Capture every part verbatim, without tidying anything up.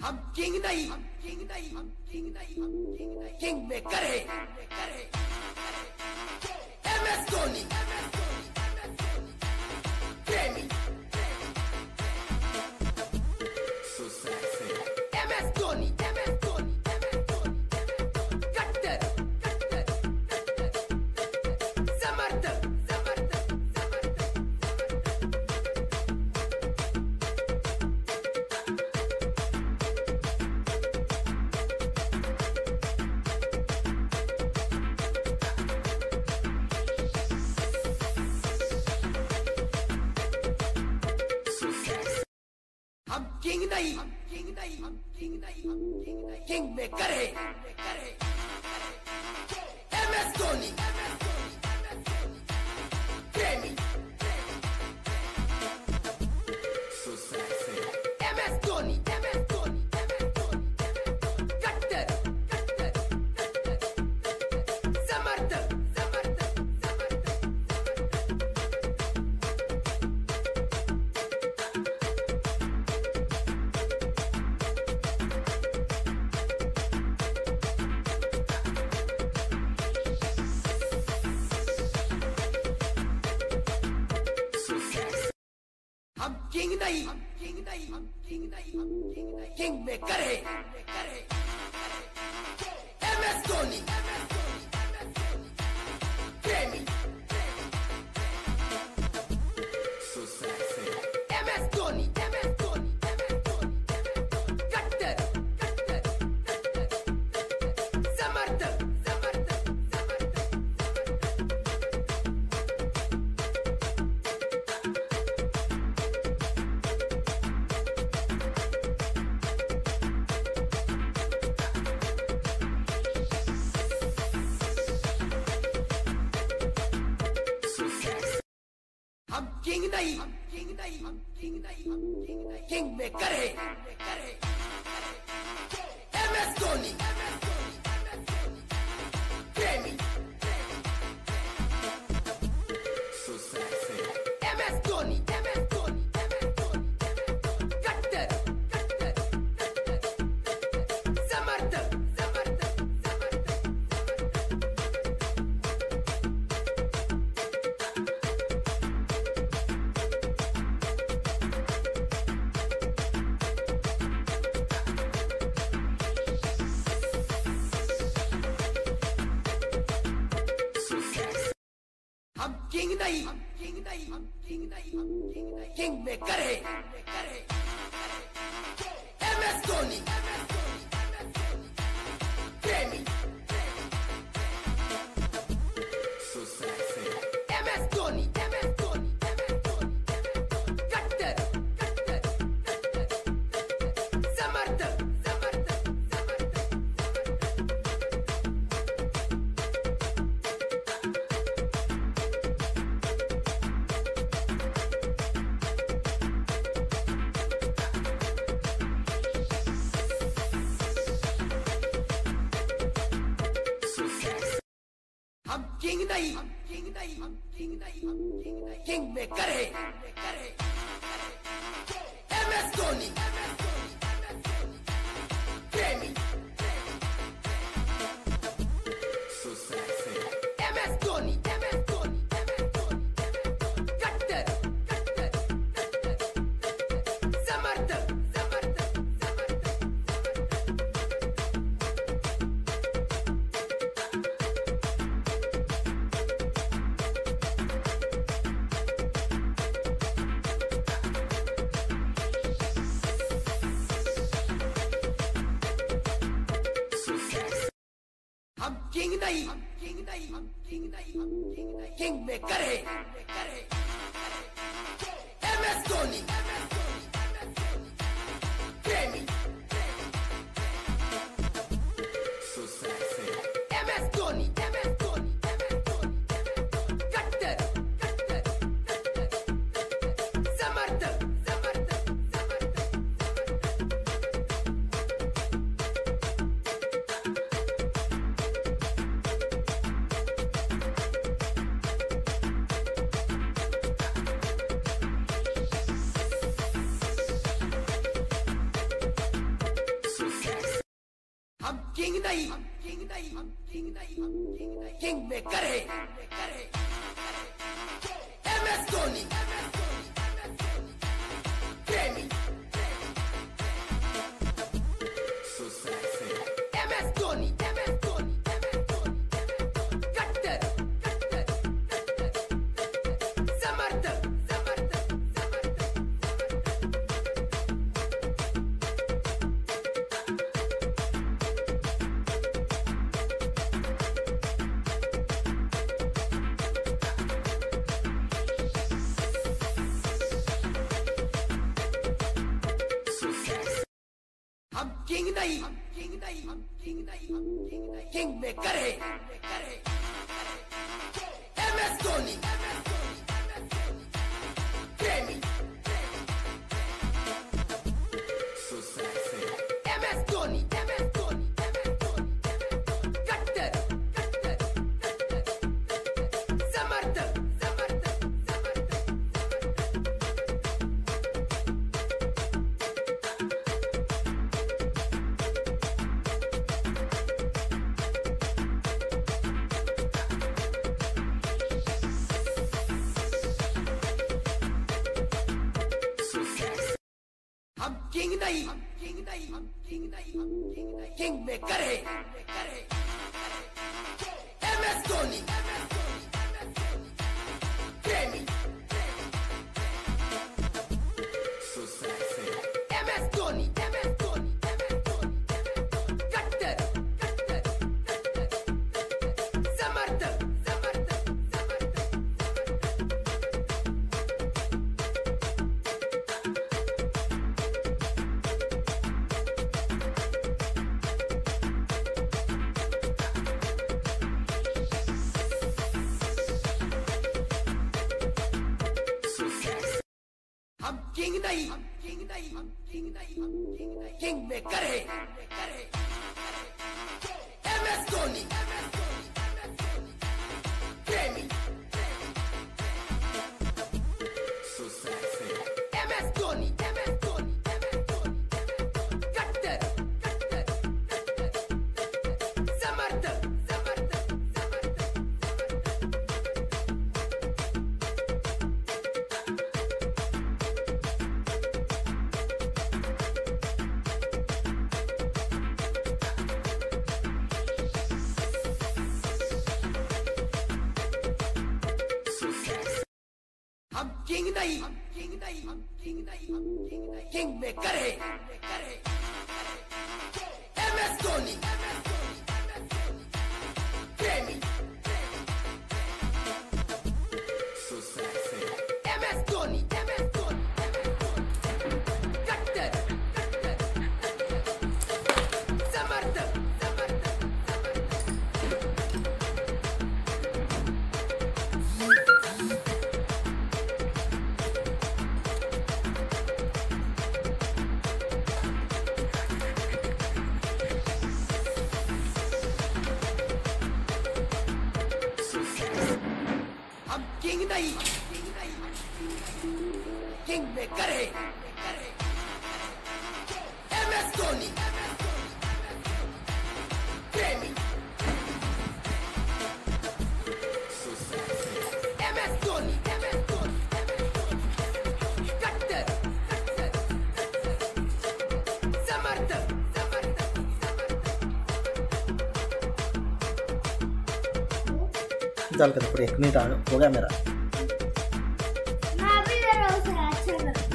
हम किंग नहीं, किंग नहीं, किंग नहीं, किंग नहीं, किंग मेकर है, एम एस धोनी, प्रेमी, M S Dhoni, M S Dhoni, कट्टर, कट्टर, समर्थक, समर्थक, हम किंग नहीं, किंग नहीं, किंग नहीं, किंग नहीं, किंग मेकर है, एम एस धोनी, प्रेमी, M S Dhoni, M S Dhoni, कट्टर, कट्टर, समर्थक, समर्थक, हम किंग नहीं, किंग नहीं, किंग नहीं, किंग नहीं, किंग मेकर है, एम एस धोनी, प्रेमी, M S Dhoni, M S Dhoni, कट्टर, कट्टर, समर्थक, समर्थक, हम किंग नहीं, किंग नहीं, किंग नहीं, किंग नहीं, किंग मेकर है, एम एस धोनी, प्रेमी, M S Dhoni, M S Dhoni, कट्टर, कट्टर, समर्थक, समर्थक, हम किंग नहीं, किंग नहीं, किंग नहीं, किंग नहीं, किंग मेकर है, एम एस धोनी, प्रेमी, M S Dhoni, M S Dhoni, कट्टर, कट्टर, समर्थक, समर्थक, हम किंग नहीं, किंग नहीं, किंग नहीं, किंग नहीं, किंग मेकर है, एम एस धोनी, प्रेमी, M S Dhoni, M S Dhoni, कट्टर, कट्टर, समर्थक, समर्थक, हम किंग नहीं, किंग नहीं, किंग नहीं, किंग नहीं, किंग मेकर है, एम एस धोनी, प्रेमी, M S Dhoni, M S Dhoni, कट्टर, कट्टर, समर्थक, समर्थक, हम किंग नहीं, किंग नहीं, किंग नहीं, किंग मेकर है, एम एस धोनी, प्रेमी, M S Dhoni, M S Dhoni, कट्टर, समर्थक, समर्थक, हम किंग नहीं, किंग नहीं, किंग नहीं, किंग मेकर है, एम एस धोनी, प्रेमी, M S Dhoni, M S Dhoni, कट्टर, समर्थक, समर्थक, हम किंग नहीं, किंग नहीं, किंग नहीं, किंग मेकर है, एम एस धोनी, प्रेमी, M S Dhoni, M S Dhoni, कट्टर, समर्थक, समर्थक, हम किंग नहीं, किंग नहीं, किंग नहीं, किंग मेकर है, एम एस धोनी, प्रेमी, M S Dhoni, M S Dhoni, कट्टर, समर्थक, समर्थक, हम किंग नहीं, किंग नहीं, किंग नहीं, किंग मेकर है, एम एस धोनी, प्रेमी, M S Dhoni, M S Dhoni, कट्टर, समर्थक, समर्थक, हम किंग नहीं, किंग नहीं, किंग मेकर है, एम एस धोनी, प्रेमी, M S Dhoni, M S Dhoni, कट्टर, समर्थक, समर्थक, चल कर पूरे एक मिनट आ हो गया मेरा। मैं भी जरा उसे अच्छा लगा।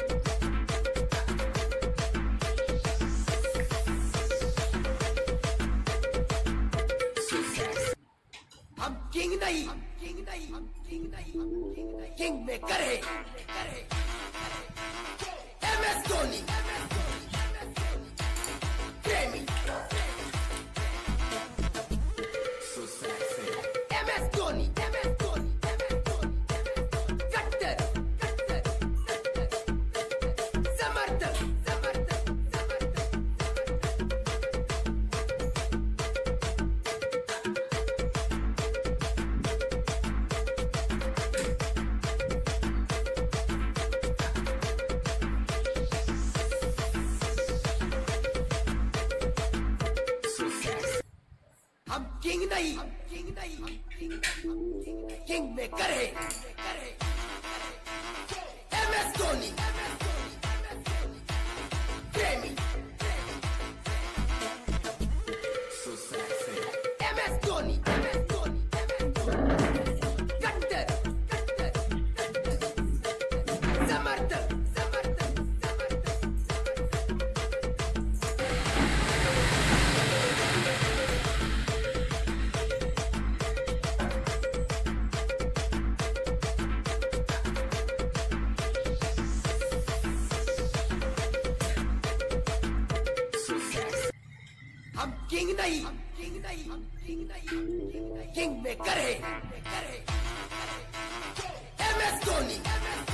हम किंग नहीं, किंग नहीं, किंग नहीं, किंग मेकर है, एम एस धोनी, प्रेमी, M S Dhoni, M S Dhoni, कट्टर, समर्थक, समर्थक, किंग नहीं, किंग नहीं, किंग मेकर है। एम एस धोनी, प्रेमी, एम एस धोनी, कट्टर, समर्थक, समर्थक, हम किंग नहीं, किंग नहीं, किंग नहीं, किंग मेकर है। एम एस धोनी।